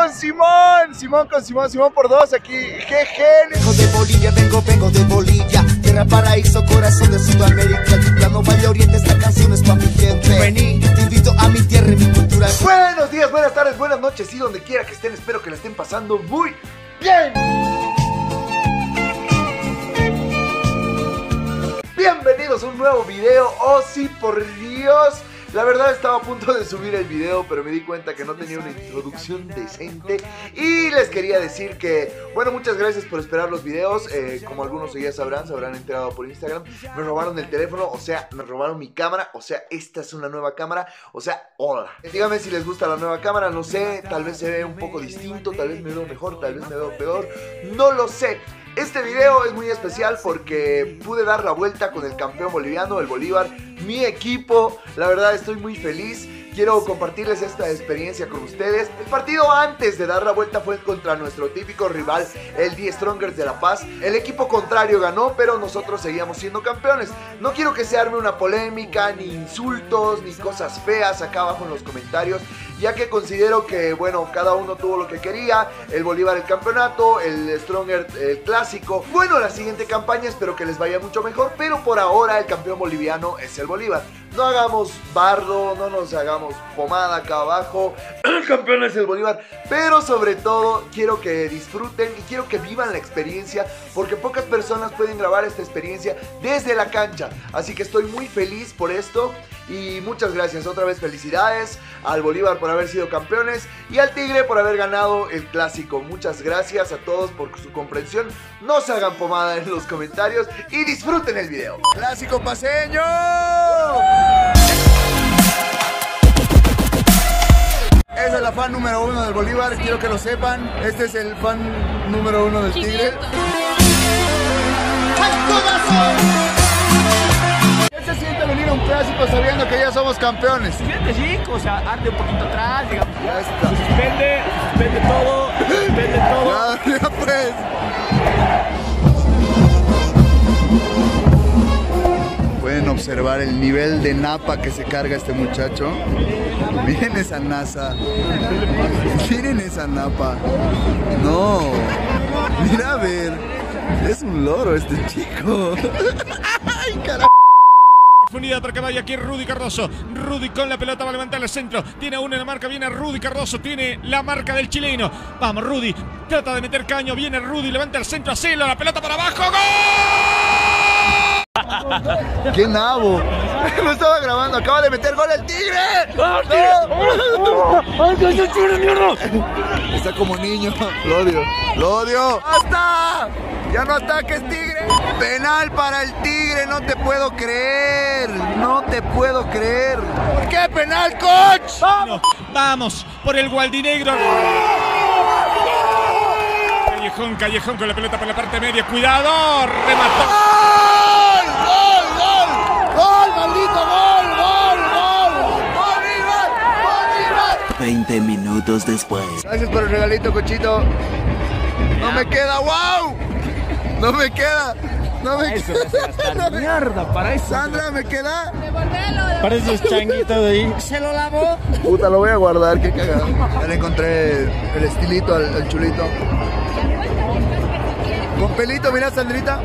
con Simón. Simón por dos aquí. Jeje. Vengo de Bolivia, vengo de Bolivia. Tierra paraíso, corazón de Sudamérica. Altiplano, Valle Oriente, esta canción es pa' mi gente. Vení, te invito a mi tierra y mi cultura. Buenos días, buenas tardes, buenas noches y donde quiera que estén, espero que la estén pasando muy bien. Bienvenidos a un nuevo video. Oh sí, por Dios. La verdad estaba a punto de subir el video, pero me di cuenta que no tenía una introducción decente. Y les quería decir que, bueno, muchas gracias por esperar los videos. Como algunos ya sabrán, se habrán enterado por Instagram. Me robaron el teléfono, o sea, me robaron mi cámara. O sea, esta es una nueva cámara. O sea, hola. Díganme si les gusta la nueva cámara, no sé. Tal vez se ve un poco distinto, tal vez me veo mejor, tal vez me veo peor. No lo sé. Este video es muy especial porque pude dar la vuelta con el campeón boliviano, el Bolívar, mi equipo. La verdad estoy muy feliz. Quiero compartirles esta experiencia con ustedes. El partido antes de dar la vuelta fue contra nuestro típico rival, el The Strongers de La Paz. El equipo contrario ganó, pero nosotros seguíamos siendo campeones. No quiero que se arme una polémica, ni insultos, ni cosas feas acá abajo en los comentarios, ya que considero que, bueno, cada uno tuvo lo que quería. El Bolívar el campeonato, el Stronger el clásico. Bueno, la siguiente campaña espero que les vaya mucho mejor, pero por ahora el campeón boliviano es el Bolívar. No hagamos bardo, no nos hagamos pomada acá abajo. El campeón es el Bolívar. Pero sobre todo quiero que disfruten y quiero que vivan la experiencia, porque pocas personas pueden grabar esta experiencia desde la cancha. Así que estoy muy feliz por esto. Y muchas gracias, otra vez felicidades al Bolívar por haber sido campeones y al Tigre por haber ganado el clásico. Muchas gracias a todos por su comprensión. No se hagan pomada en los comentarios y disfruten el video. ¡Clásico paseño! Esa es la fan número 1 del Bolívar, quiero que lo sepan. Este es el fan número 1 del Tigre. ¿Qué se siente venir a un clásico sabiendo que ya somos campeones? Se siente rico, o sea, arte un poquito atrás, digamos. Ya está. Se suspende todo, Ya pues. Pueden observar el nivel de napa que se carga este muchacho. Miren esa NASA. Miren esa napa. No. Mira a ver. Es un loro este chico. Ay, carajo. Profundidad para que vaya aquí Rudy Cardoso. Rudy con la pelota va a levantar el centro. Tiene uno en la marca, viene Rudy Cardoso. Tiene la marca del chileno. Vamos, Rudy. Trata de meter caño. Viene Rudy, levanta el centro a Celo. La pelota para abajo. ¡Gol! ¡Qué nabo! Lo estaba grabando. Acaba de meter gol el Tigre. ¡No! Está como niño. Lo odio. Lo odio. ¡Basta! ¡Ya no ataques, Tigre! Penal para el Tigre. No te puedo creer. No te puedo creer. ¿Por qué penal, coach? ¡Vamos! Vamos por el Gualdinegro. Callejón con la pelota por la parte media. ¡Cuidado! ¡Remató! ¡Gol, maldito gol! ¡Bolívar! 20 minutos después. Gracias por el regalito, cochito. No me queda, wow. No me queda. No me queda. mierda, para eso. Sandra, ¿me queda? Para esos changuitos de ahí. ¿Se lo lavó? Puta, lo voy a guardar, qué cagada. Ya le encontré el estilito al chulito. Con pelito, mira, Sandrita.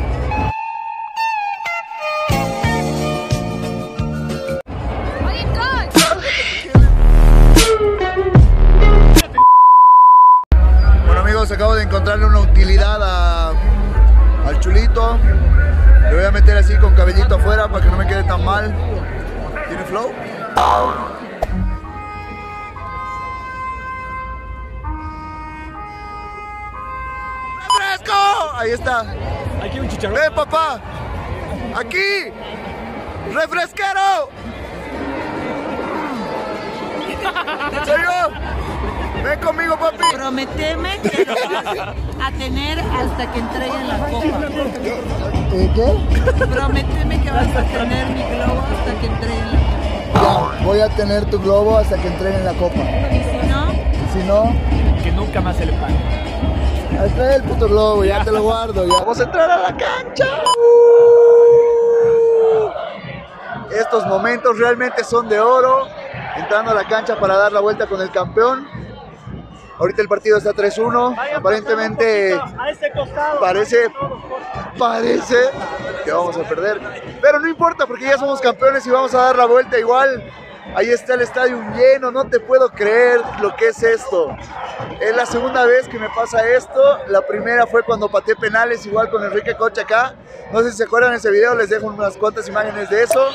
Bueno, amigos, acabo de encontrarle una utilidad al chulito. Le voy a meter así con cabellito afuera para que no me quede tan mal. ¿Tiene flow? ¡Refresco! Ahí está. Aquí un chicharrón. ¡Ven, papá! ¡Aquí! ¡Refresquero! ¡Soy yo! ¡Ven conmigo, papi! Prométeme que lo vas a tener hasta que entreguen la copa. ¿Qué? Prométeme que vas a tener mi globo hasta que entreguen la copa. Ya, voy a tener tu globo hasta que entreguen la copa. Y si no, Si no, Que nunca más se le pague. ahí está el puto globo, ya te lo guardo. Ya. Vamos a entrar a la cancha. Estos momentos realmente son de oro. Entrando a la cancha para dar la vuelta con el campeón. Ahorita el partido está 3-1. Aparentemente parece que vamos a perder. Pero no importa porque ya somos campeones y vamos a dar la vuelta igual. Ahí está el estadio lleno, no te puedo creer lo que es esto. Es la segunda vez que me pasa esto. La primera fue cuando pateé penales igual con Enrique Cocha acá. No sé si se acuerdan de ese video, les dejo unas cuantas imágenes de eso.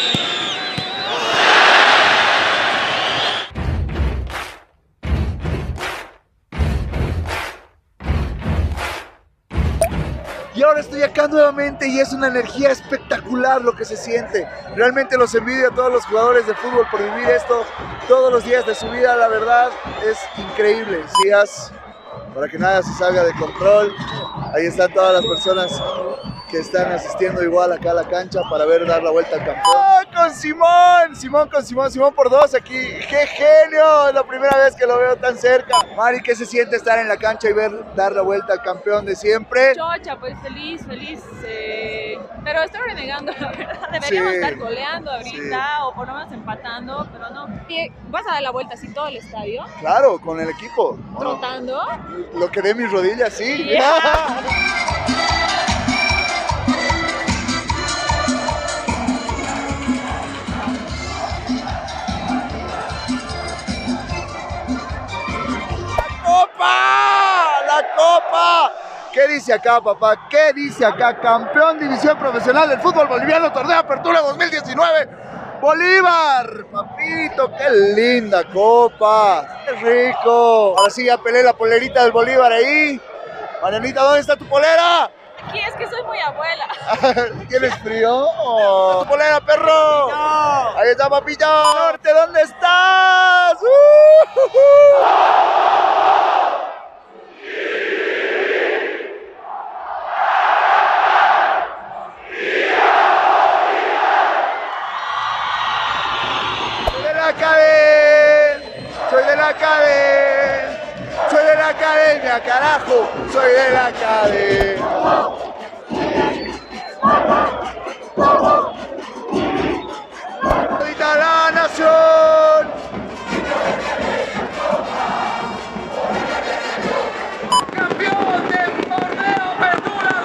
Y ahora estoy acá nuevamente y es una energía espectacular lo que se siente. Realmente los envidio a todos los jugadores de fútbol por vivir esto todos los días de su vida. La verdad es increíble. Días para que nada se salga de control. Ahí están todas las personas que están asistiendo igual acá a la cancha para ver dar la vuelta al campeón. ¡Oh, con Simón! Simón por 2 aquí. ¡Qué genio! Es la primera vez que lo veo tan cerca. Mari, ¿qué se siente estar en la cancha y ver dar la vuelta al campeón de siempre? Chocha, pues feliz. Pero estoy renegando, la verdad. Deberíamos estar goleando ahorita o por lo menos empatando, pero no. ¿Vas a dar la vuelta así todo el estadio? Claro, con el equipo. ¿Trotando? Lo que dé mis rodillas, sí. Yeah. ¡La copa! ¿Qué dice acá, papá? ¿Qué dice acá? Campeón división profesional del fútbol boliviano, torneo de apertura 2019. ¡Bolívar! Papito, qué linda copa. ¡Qué rico! Ahora sí, ya pelé la polerita del Bolívar ahí. Marianita, ¿dónde está tu polera? Aquí es que soy muy abuela. ¿Tienes frío? Oh. ¡Tu polera, perro! No. Ahí está, papito. Norte, ¿dónde estás? Soy de la academia, carajo. Soy de la academia. ¡Ahorita la nación! ¡Campeón del torneo Apertura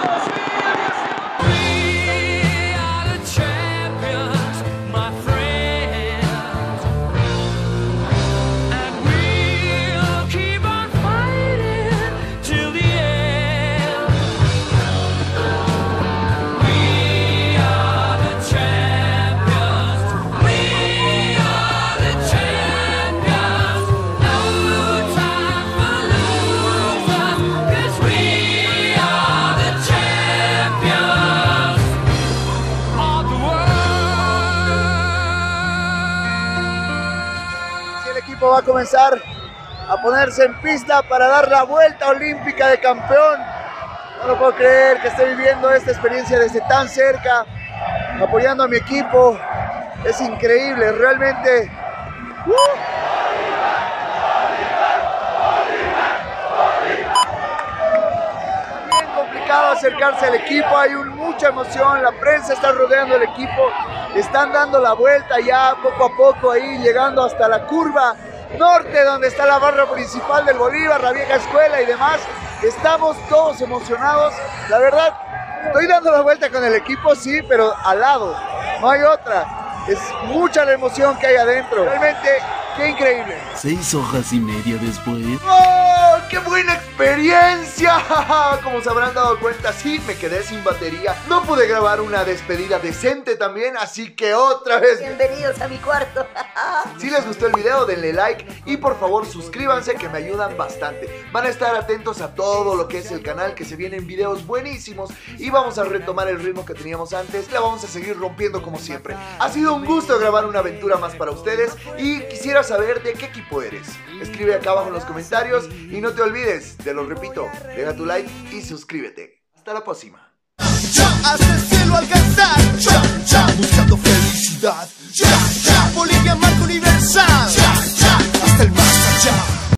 2019. El equipo va a comenzar a ponerse en pista para dar la vuelta olímpica de campeón. No lo puedo creer que esté viviendo esta experiencia desde tan cerca, apoyando a mi equipo. Es increíble, realmente. Bien complicado acercarse al equipo, hay mucha emoción, la prensa está rodeando el equipo, están dando la vuelta ya poco a poco ahí, llegando hasta la curva norte, donde está la barra principal del Bolívar, la vieja escuela y demás. Estamos todos emocionados, la verdad, estoy dando la vuelta con el equipo, sí, pero al lado, no hay otra. Es mucha la emoción que hay adentro, realmente, qué increíble. 6 horas y media después. ¡Oh, qué buena experiencia! Como se habrán dado cuenta, sí, me quedé sin batería. No pude grabar una despedida decente también, así que otra vez. Bienvenidos a mi cuarto. Si les gustó el video, denle like y por favor suscríbanse, que me ayudan bastante. Van a estar atentos a todo lo que es el canal, que se vienen videos buenísimos y vamos a retomar el ritmo que teníamos antes. La vamos a seguir rompiendo como siempre. Ha sido un gusto grabar una aventura más para ustedes y quisiera saber de qué equipo eres. Escribe acá abajo en los comentarios y no te olvides, te lo repito, deja tu like y suscríbete. Hasta la próxima. Hasta el cielo alcanzar, buscando felicidad, Bolivia marca universal, hasta el más allá.